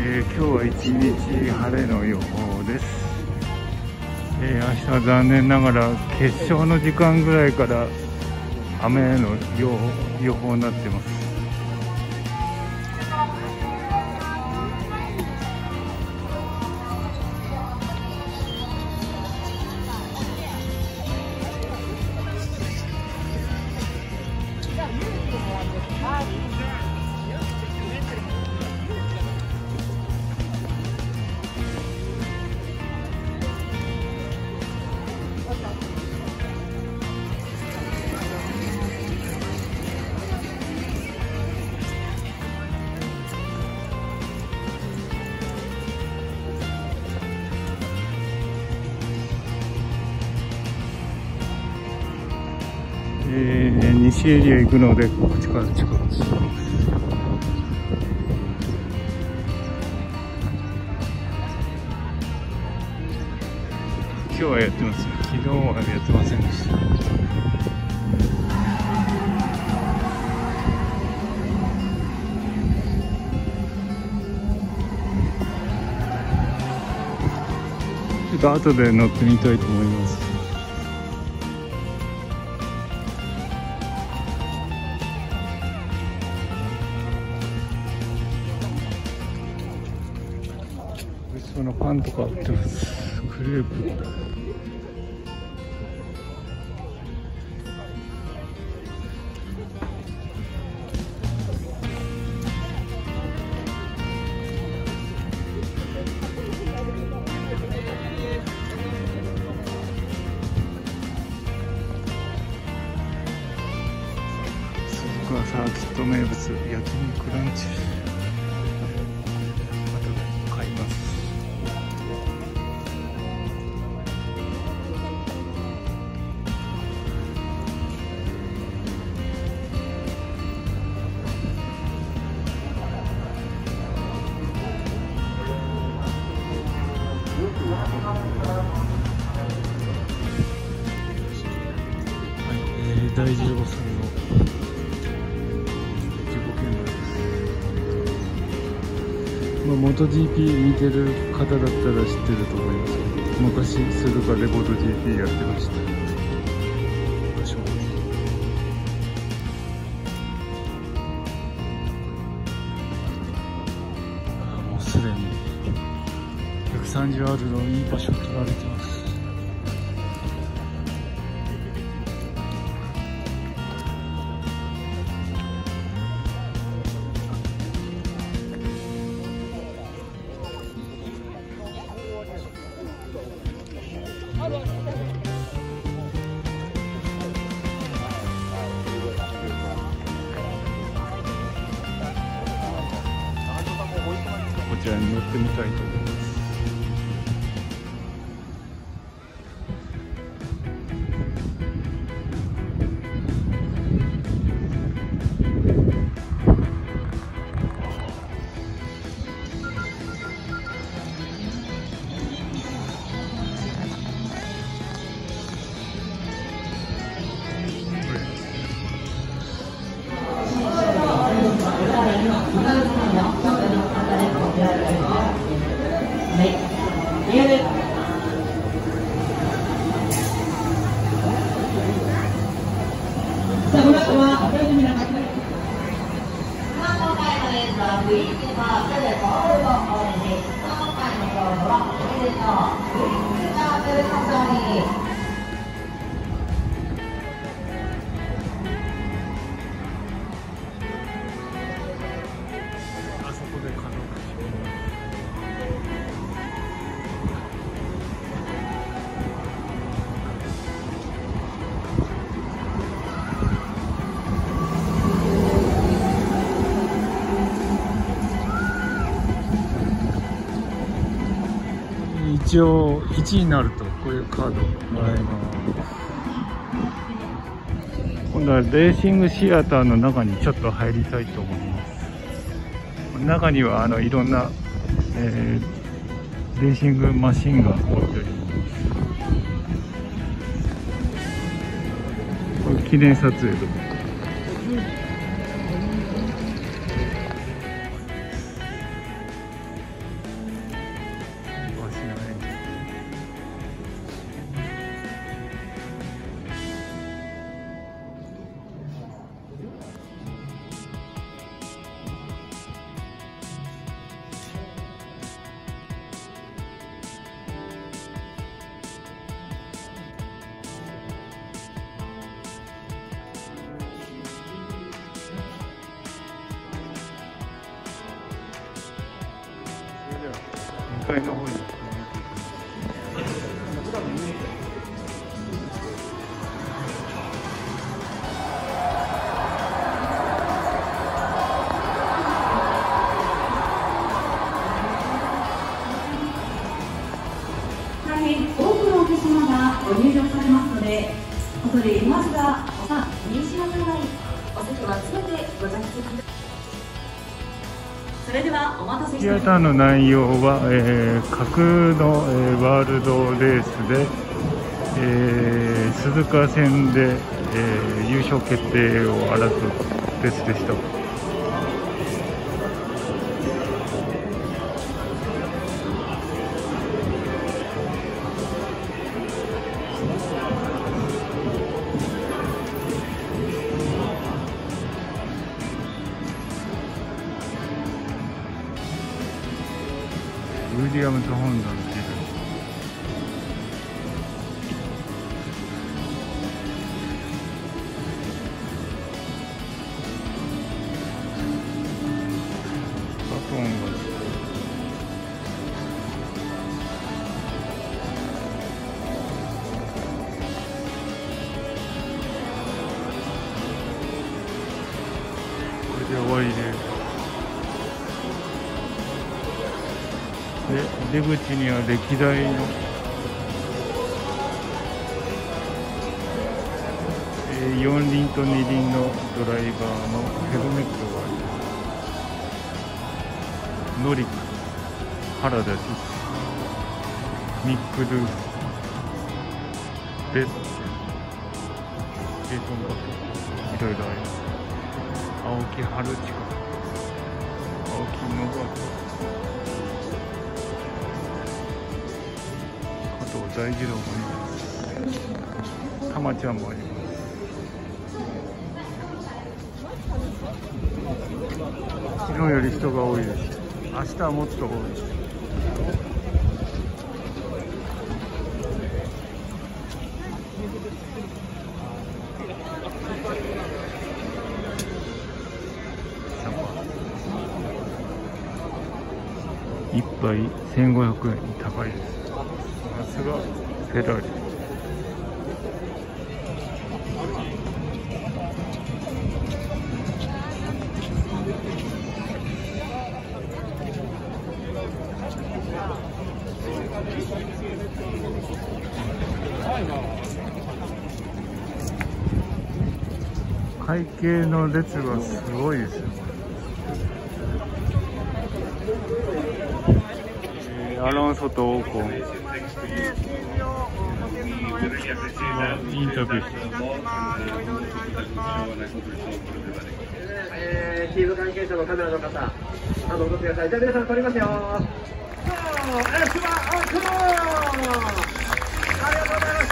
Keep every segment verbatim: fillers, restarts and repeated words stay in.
えー、今日は一日晴れの予報です。えー、明日は残念ながら決勝の時間ぐらいから雨の予報、予報になってます。えー、西エリア行くのでこっちから近くです。今日はやってますよ。昨日はやってませんでした。ちょっと後で乗ってみたいと思います。そのパンとか売ってます。クレープ。鈴鹿サーキット名物焼肉ランチ。後で買います。大二郎さんの自己見です。まあ、モト ジーピー 見てる方だったら知ってると思いますけど、昔鈴鹿でモト ジーピー やってました。ああ、もうすでにひゃくさんじゅうアールのいい場所取られてます。こちらに乗ってみたいと思います。一応いちいになるとこういうカードもらえます。今度はレーシングシアターの中にちょっと入りたいと思います。中にはあのいろんな、えー、レーシングマシンが置いてあります。これ記念撮影とか。 かいの方に。 大変多くのお客様がご入場されますので、恐れ入りますが、さあ、お見失わない、お席はすべてご着席ください。それではお待たせしております。 シアターの内容は、えー、架空の、えー、ワールドレースで、えー、鈴鹿戦で、えー、優勝決定を争うレースでした。ウィリアムズ・ホンダの記録。バトンがこれで終わりです。で出口には歴代の、えー、よん輪とに輪のドライバーのヘルメットがあります。ノリック、原田実、ミック・ルース、ベッツ、ジェイソン・バト、いろいろあります。青木春近、青木信明、大二郎もいます。たまちゃんもあります。昨日より人が多いです。明日はもっと多いです。一杯せんごひゃくえん、高いです。さすがフェラーリ。会計の列がすごいですよ。えー、アロンソとオーコン。インタビューして、 えー、チーム関係者のカメラの方、あの、戻ってください。じゃあ皆さん撮りますよ。ありがとうございました。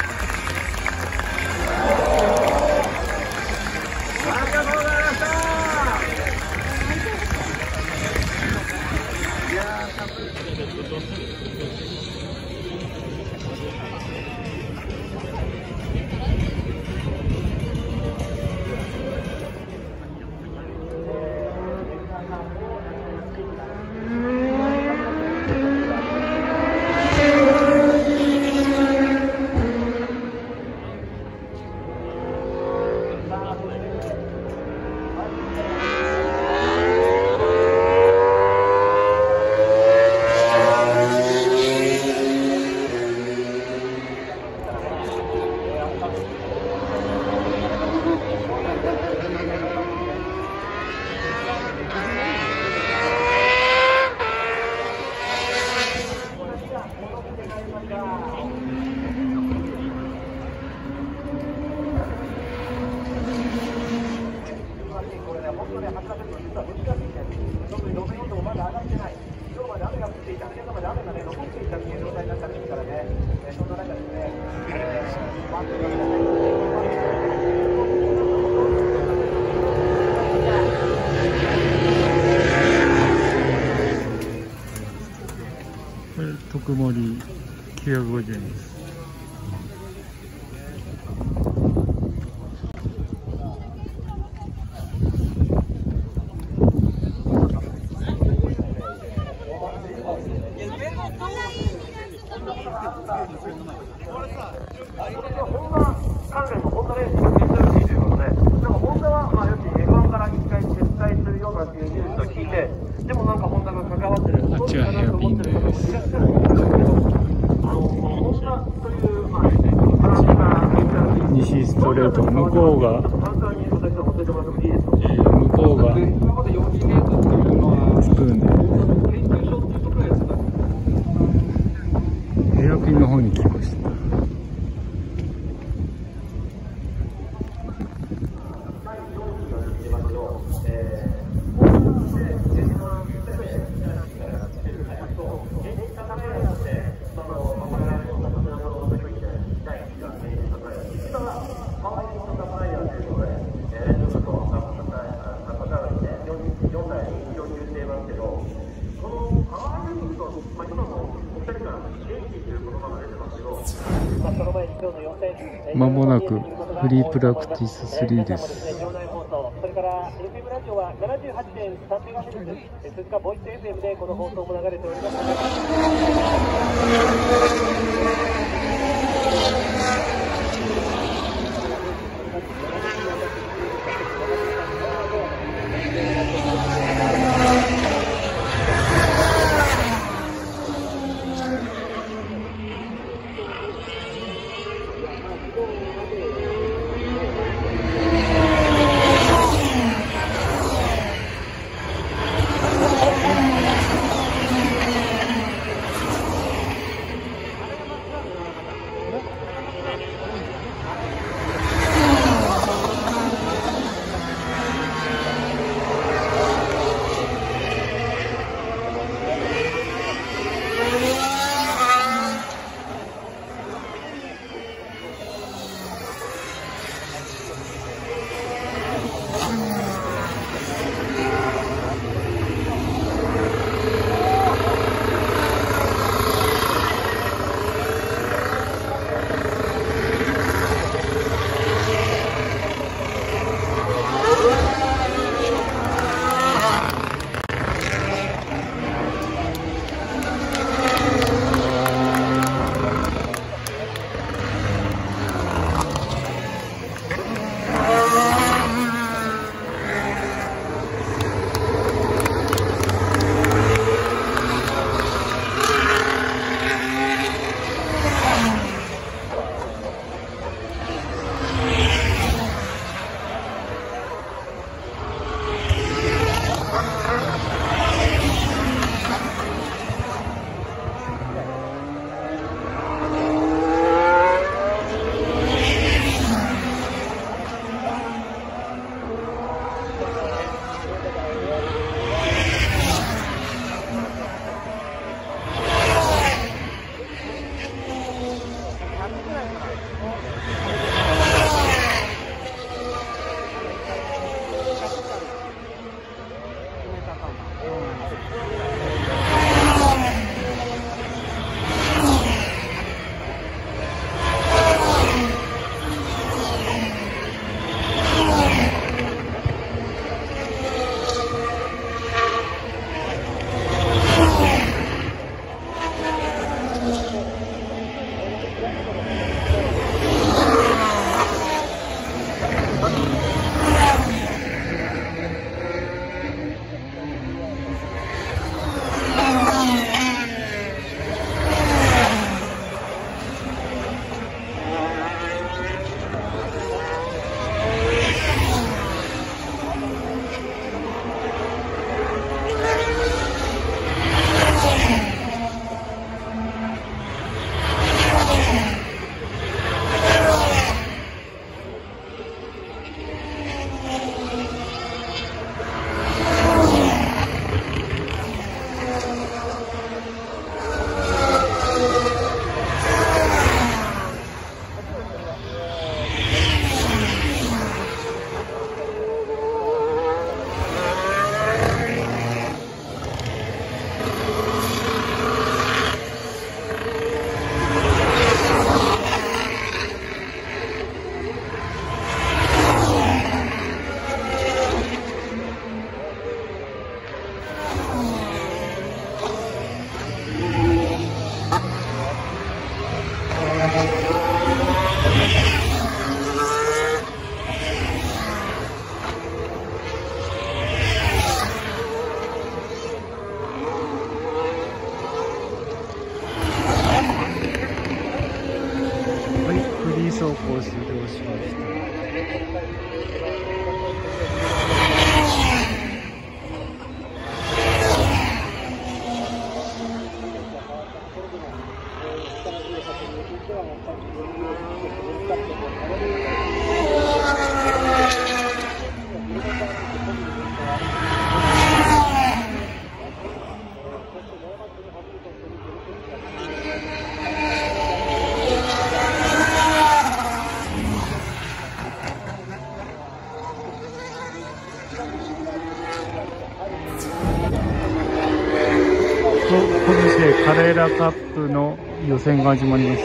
特盛きゅうひゃくごじゅうえんです。 トレート、向こうが、向こうがスプーンで、ヘアピンの方に来ました。まもなくフリープラクティススリーです。 それから エフエム ラジオは ななじゅうはちてんさんメガヘルツ、鈴鹿ボイス エフエム でこの放送も流れております。 ポルシェカレーラカップの予選が始まりました。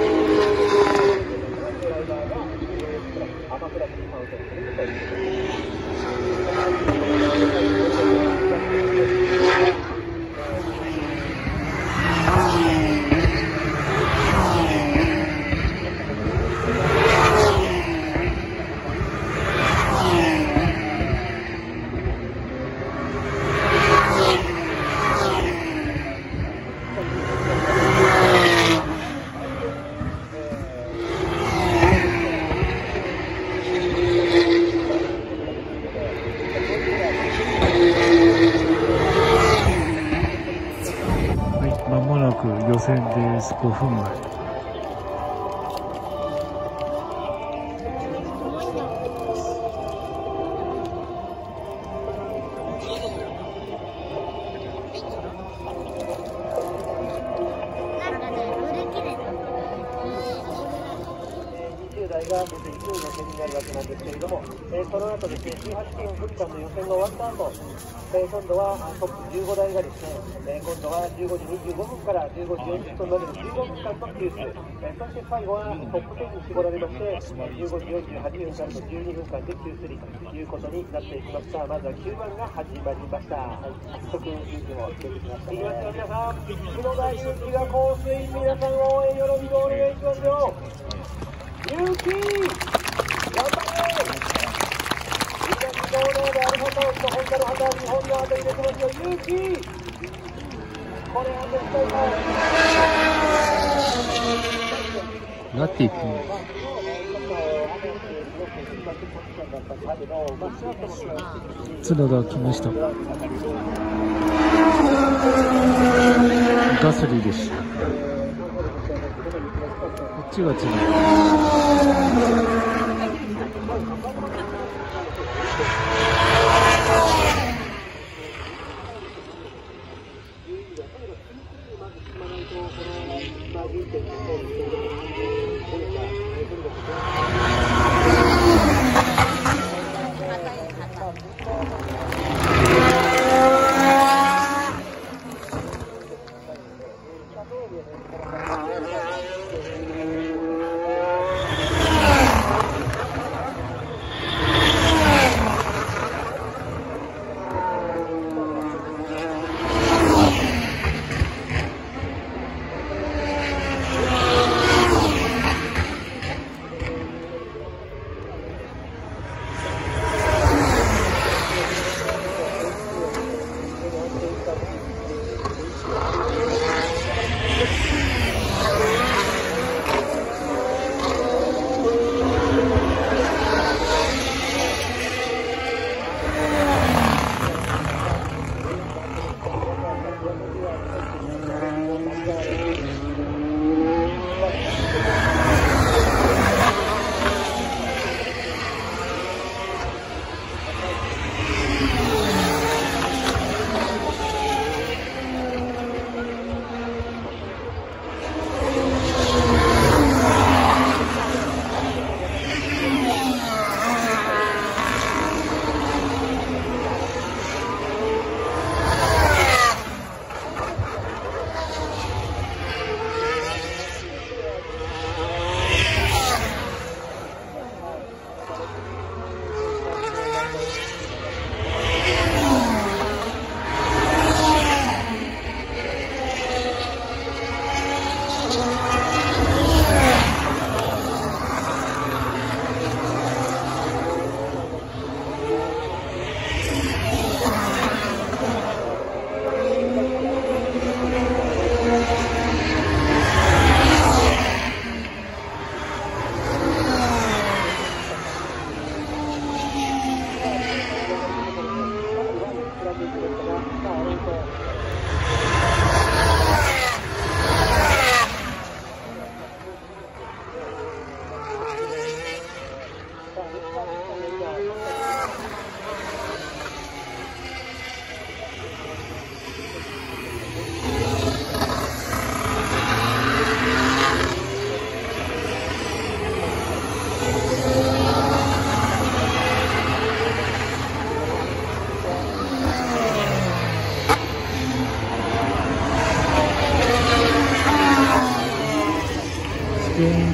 予選です。ごふんまえ。 が出ていく予選になるわけなんですけれども、えー、その後ですね、じゅうはちキロ分間の予選が終わった後、えー、今度はトップじゅうご台がですね、えー、今度はじゅうごじにじゅうごふんからじゅうごじよんじゅっぷんまでのじゅうごふんかんのペース、えー、そして最後はトップじゅうに絞られまして、じゅうごじよんじゅうはちふんからのじゅうにふんかんで キュースリー ということになっていきました。まずはきゅうばんが始まりました。はい、早速勇気も出てきました。いきますよ皆さん、篠田勇気がコースイン、皆さん応援よろしくお願いしますよ。勇気頑張れ。東コーナーでアルファタウンとホンダの旗、日本の旗入れてますよ。勇気これは絶対ラティフ角田来ました。ガソリンでした。こっちが角田。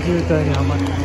渋滞にはまってます。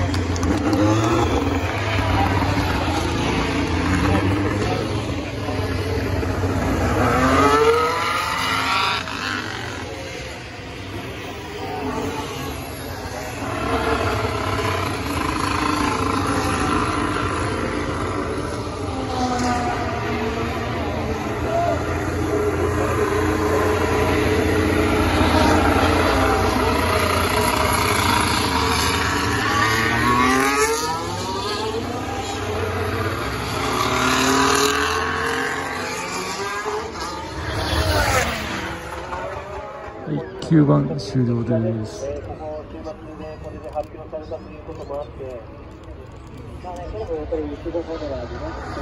きゅうばん終了です。 ここ週末でこれで発表されたということもあって、まあね、それもやっぱり一度カメラでね、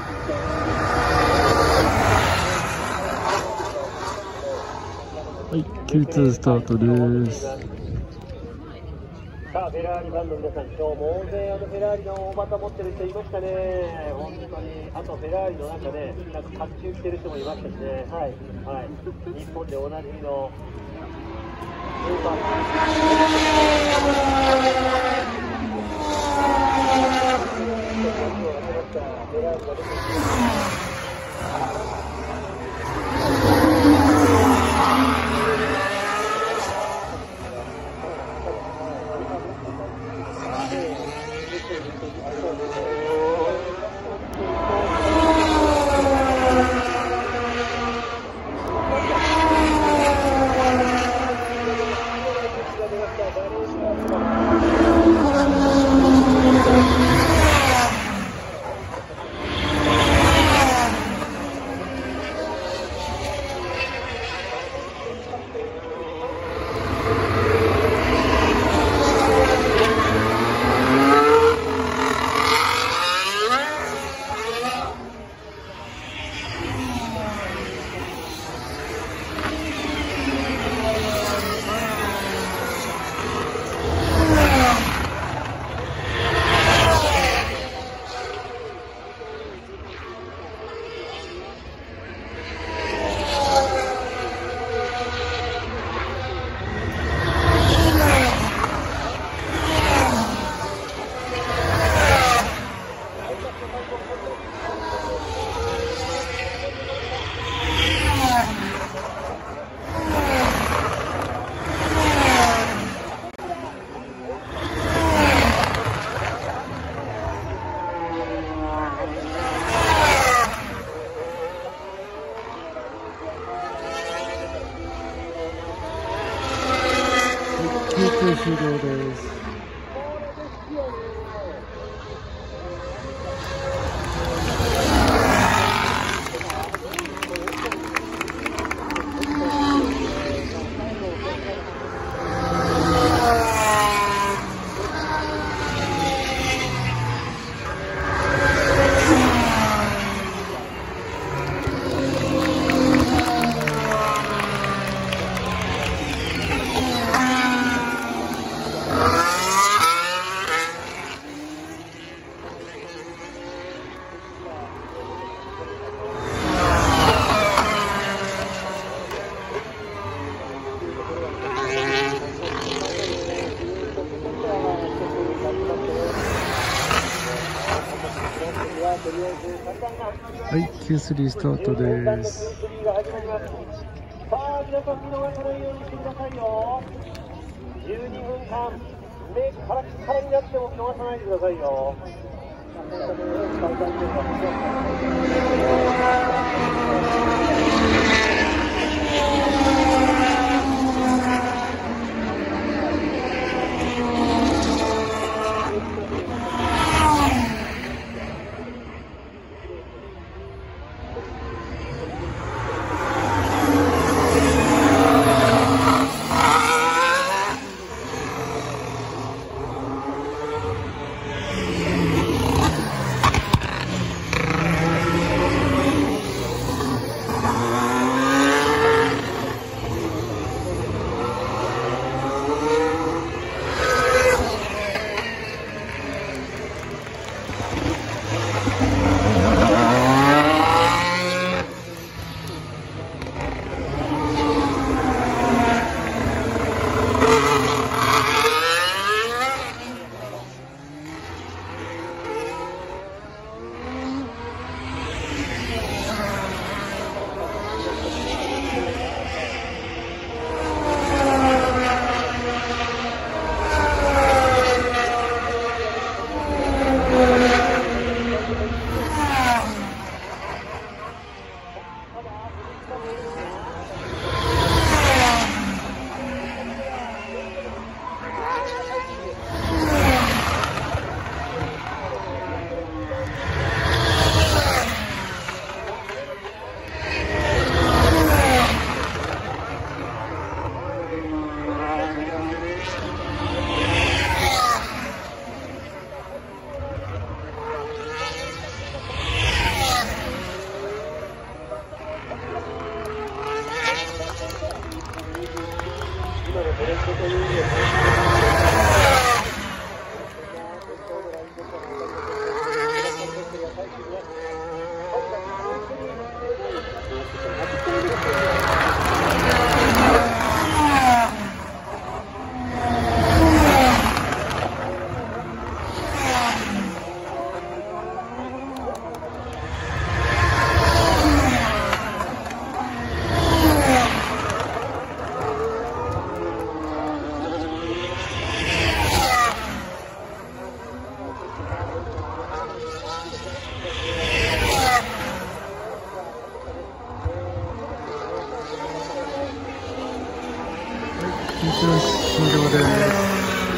はい、キューツー スタートです。 さあ、フェラーリファンの皆さん、今日も大勢あのフェラーリの大股持ってる人いましたね。本当に、あとフェラーリのなんかね、なんか甲冑着てる人もいましたしね。はい、はい、日本でおなじみのスーパーフェラーリが出てきて終了です。はい、キュースリー スタートです。 さあ、皆さん見逃さないようにしてくださいよ。じゅうにふんかん、目カラッカラになっても逃さないでくださいよ。 し、終了です。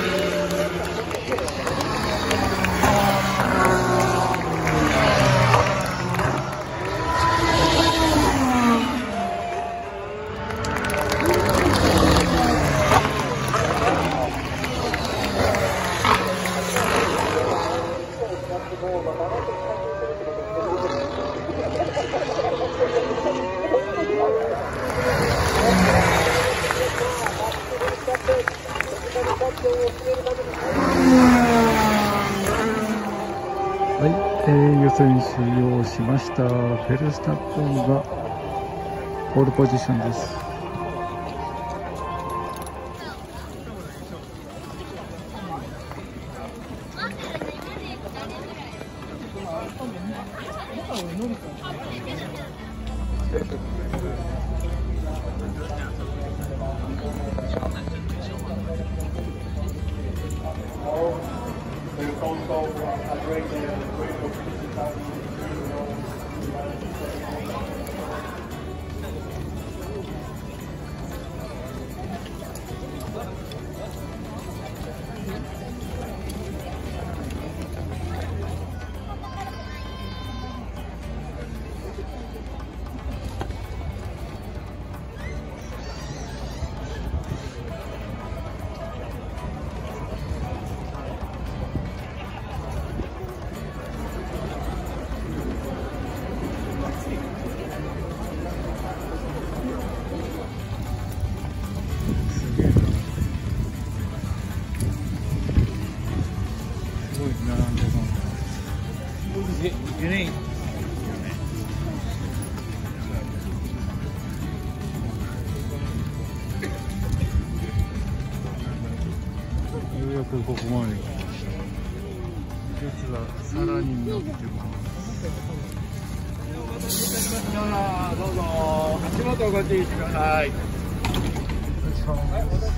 はい、えー、予選終了しました。フェルスタッペンがポールポジションです。ようやくここまで来ました。列がさらに伸びてます。 どうぞ足元ご注意してください。 よいしょ。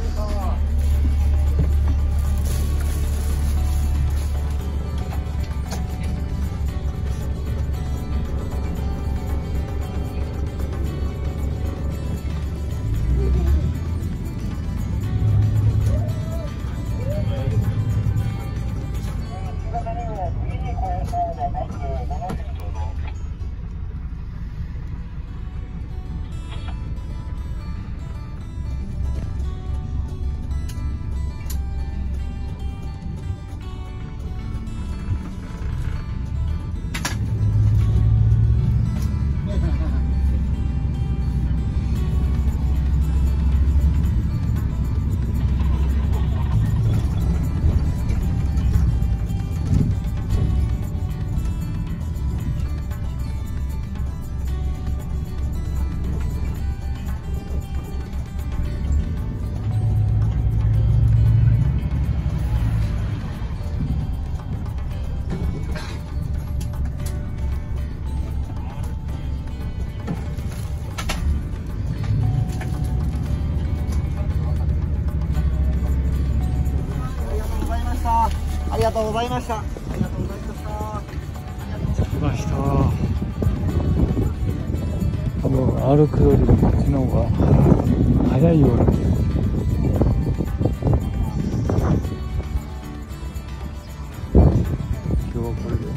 ありがとうございました。ありがとうございました。 着きました。多分歩くよりもこっちの方が早いような。今日はこれで